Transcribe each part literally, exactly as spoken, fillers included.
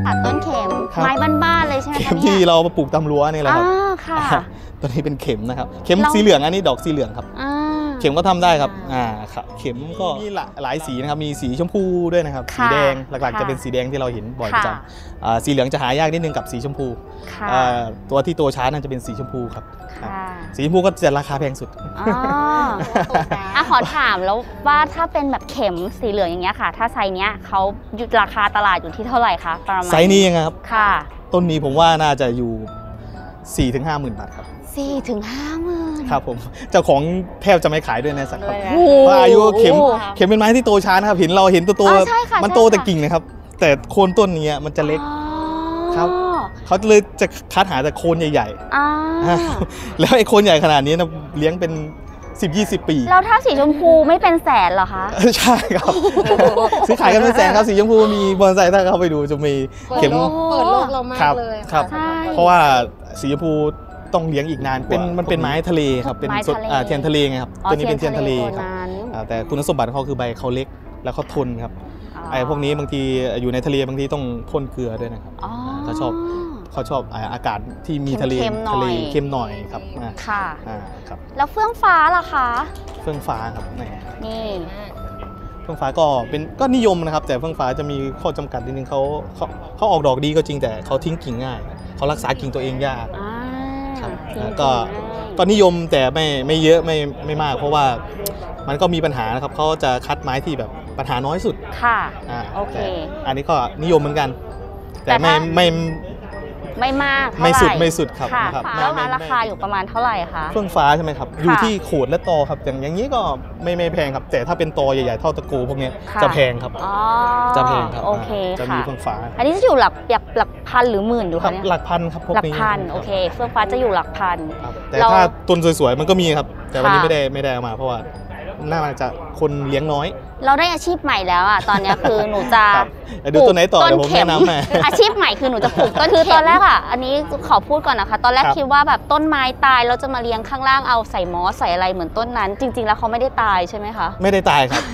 ค่ะต้นเข็มไม้บ้านๆเลยใช่ไหมคะเนี่ยที่เราปลูกตามรั้วนี่แหละครับค่ะตัวนี้เป็นเข็มนะครับเข็มสีเหลืองอันนี้ดอกสีเหลืองครับเข็มก็ทำได้ครับอ่าครับเข็มก็มีหลายสีนะครับมีสีชมพูด้วยนะครับสีแดงหลักๆจะเป็นสีแดงที่เราเห็นบ่อยประจำสีเหลืองจะหายากนิดนึงกับสีชมพูตัวที่โตช้าน่าจะเป็นสีชมพูครับสีชมพูก็จะราคาแพงสุดอ่ะขอถามแล้วว่าถ้าเป็นแบบเข็มสีเหลืองอย่างเงี้ยค่ะถ้าไซส์เนี้ยเขาหยุดราคาตลาดอยู่ที่เท่าไหร่คะประมาณไซส์นี้ยังไงครับค่ะต้นนี้ผมว่าน่าจะอยู่ สี่ถึงห้าหมื่น บาทครับสี่ถึงห้าหมื่นครับผมเจ้าของแทบจะไม่ขายด้วยนะสักครับเพราะอายุเข็มเข็มเป็นไม้ที่โตช้านะครับเห็นเราเห็นตัวโตมันโตแต่กิ่งนะครับแต่โคนต้นนี้มันจะเล็กครับเขาเลยจะคัดหาแต่โคนใหญ่ๆแล้วไอ้โคนใหญ่ขนาดนี้นะเลี้ยงเป็นสิบ ยี่สิบ ปีแล้วถ้าสีชมพูไม่เป็นแสนเหรอคะใช่ครับซื้อขายกันเป็นแสนครับสีชมพูมีบอนไซถ้าเข้าไปดูจะมีเข็มเปิดโลกเรามากเลยครับเพราะว่าสีชมพูต้องเลี้ยงอีกนานเป็นมันเป็นไม้ทะเลครับเป็นเทียนทะเลไงครับตัวนี้เป็นเทียนทะเลครับแต่คุณสมบัติเขาคือใบเขาเล็กแล้วเขาทนครับไอ้พวกนี้บางทีอยู่ในทะเลบางทีต้องพ่นเกลือด้วยนะครับเขาชอบเขาชอบอากาศที่มีทะเลทะเลเข้มหน่อยครับค่ะครับแล้วเฟื่องฟ้าล่ะคะเฟื่องฟ้าครับนี่เฟื่องฟ้าก็เป็นก็นิยมนะครับแต่เฟื่องฟ้าจะมีข้อจำกัดนิดนึงเขาเขาเขาออกดอกดีก็จริงแต่เขาทิ้งกิ่งง่ายเขารักษากิ่งตัวเองยากครับก็ก็นิยมแต่ไม่ไม่เยอะไม่ไม่มากเพราะว่ามันก็มีปัญหานะครับเขาจะคัดไม้ที่แบบปัญหาน้อยสุดค่ะโอเคอันนี้ก็นิยมเหมือนกันแต่ไม่ไม่ไม่มากไม่สุดไม่สุดครับแล้วราคาอยู่ประมาณเท่าไหร่คะเฟื่องฟ้าใช่ไหมครับอยู่ที่โขดและตอครับอย่างอย่างนี้ก็ไม่ไม่แพงครับแต่ถ้าเป็นตอใหญ่ๆเท่าตะโกพวกนี้จะแพงครับจะแพงครับโอเคจะมีเฟื่องฟ้าอันนี้จะอยู่หลักหลักหลักพันหรือหมื่นดูคะเนี่ยหลักพันครับพวกนี้หลักพันโอเคเฟื่องฟ้าจะอยู่หลักพันแต่ถ้าต้นสวยๆมันก็มีครับแต่วันนี้ไม่ได้ไม่ได้เอามาเพราะว่าน่าจะคนเลี้ยงน้อยเราได้อาชีพใหม่แล้วอ่ะตอนนี้คือหนูจะดูต้นไหนต่อเดี๋ยวผมแนะนำให้อาชีพใหม่คือหนูจะปลูกต้นคือตอนแรกอ่ะอันนี้ขอพูดก่อนนะคะตอนแรกคิดว่าแบบต้นไม้ตายเราจะมาเลี้ยงข้างล่างเอาใส่มอสใส่อะไรเหมือนต้นนั้นจริงๆแล้วเขาไม่ได้ตายใช่ไหมคะไม่ได้ตายครับ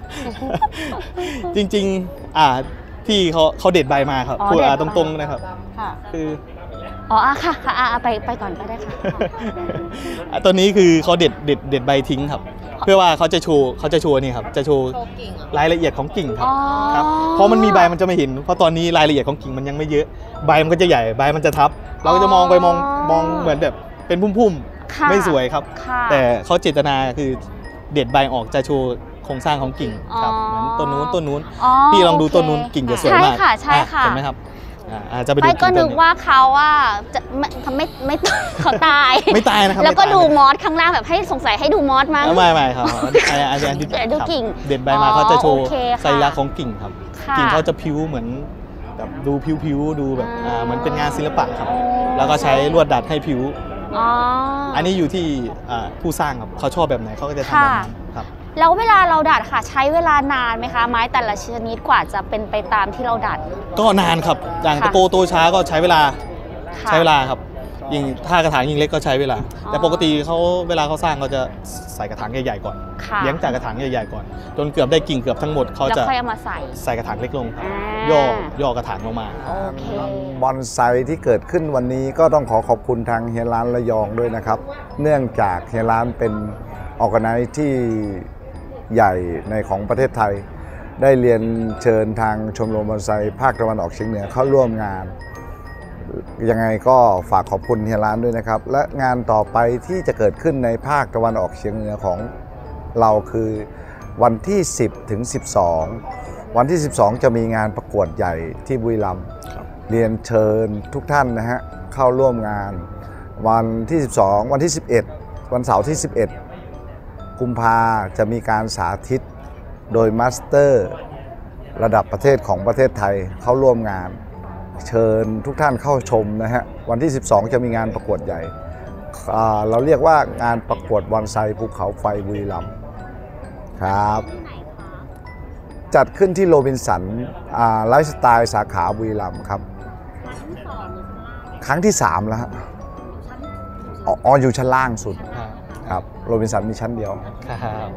จริงๆอ่าที่เขาเขาเด็ดใบมาครับพูดตรงๆนะครับคืออ๋อค่ะค่ะไปไปก่อนก็ได้ค่ะตัวนี้คือเขาเด็ดเด็ดเด็ดใบทิ้งครับเพื่อว่าเขาจะโชว์เขาจะโชว์นี่ครับจะโชว์รายละเอียดของกิ่งครับครับเพราะมันมีใบมันจะไม่เห็นเพราะตอนนี้รายละเอียดของกิ่งมันยังไม่เยอะใบมันก็จะใหญ่ใบมันจะทับเราก็จะมองไปมองมองเหมือนแบบเป็นพุ่มๆไม่สวยครับแต่เขาเจตนาคือเด็ดใบออกจะโชว์โครงสร้างของกิ่งครับเหมือนต้นนู้นต้นนู้นพี่ลองดูต้นนู้นกิ่งจะสวยมากใช่ค่ะใช่ค่ะเห็นไหมครับจะไปดูก็นึกว่าเขาว่าจะไม่ไม่ไม่เขาตายไม่ตายนะครับแล้วก็ดูมอสข้างล่างแบบให้สงสัยให้ดูมอสมั้งไม่ไม่ครับอันนี้ดูกิ่งเด็ดใบมาเขาจะโชว์ไซรักของกิ่งครับกิ่งเขาจะพิ้วเหมือนแบบดูพิ้วๆดูแบบเหมือนเป็นงานศิลปะครับแล้วก็ใช้ลวดดัดให้พิ้วอันนี้อยู่ที่ผู้สร้างครับเขาชอบแบบไหนเขาก็จะทำแบบนั้นครับแล้วเวลาเราดัดค่ะใช้เวลานานไหมคะไม้แต่ละชนิดกว่าจะเป็นไปตามที่เราดัดก็นานครับอย่างตะโกโตช้าก็ใช้เวลาใช้เวลาครับยิ่งถ้ากระถางยิ่งเล็กก็ใช้เวลาแต่ปกติเขาเวลาเขาสร้างเขาจะใส่กระถางใหญ่ๆก่อนเลี้ยงจากกระถางใหญ่ๆก่อนจนเกือบได้กิ่งเกือบทั้งหมดเขาจะค่อยเอามาใส่ใส่กระถางเล็กลงย่อย่อกระถางลงมาบอนไซที่เกิดขึ้นวันนี้ก็ต้องขอขอบคุณทางเฮียร้านระยองด้วยนะครับเนื่องจากเฮียร้านเป็นออร์แกไนซ์ที่ใหญ่ในของประเทศไทยได้เรียนเชิญทางชมรมบอนไซภาคตะวันออกเฉียงเหนือเข้าร่วมงานยังไงก็ฝากขอบคุณเฮียร้านด้วยนะครับและงานต่อไปที่จะเกิดขึ้นในภาคตะวันออกเฉียงเหนือของเราคือวันที่สิบถึงสิบสองวันที่สิบสองจะมีงานประกวดใหญ่ที่บุรีรัมย์เรียนเชิญทุกท่านนะฮะเข้าร่วมงานวันที่สิบสองวันที่สิบเอ็ดวันเสาร์ที่สิบเอ็ดกุมภาจะมีการสาธิตโดยมาสเตอร์ระดับประเทศของประเทศไทยเข้าร่วมงานเชิญทุกท่านเข้าชมนะฮะวันที่สิบสองจะมีงานประกวดใหญ่เราเรียกว่างานประกวดบอนไซภูเขาไฟบุรีรัมย์ครับจัดขึ้นที่โรบินสันไลฟ์สไตล์สาขาบุรีรัมย์ครับครั้งที่สามแล้วฮะอ๋ออยู่ชั้นล่างสุดครับโรบินสันมีชั้นเดียวครับ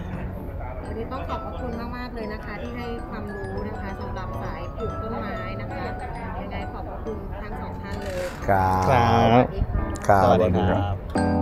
วันนี้ต้องขอบพระคุณมากๆเลยนะคะที่ให้ความรู้นะคะสำหรับสายปลูกต้นไม้นะคะครับครับครับสวัสสวัสดีดีคครัรับ บ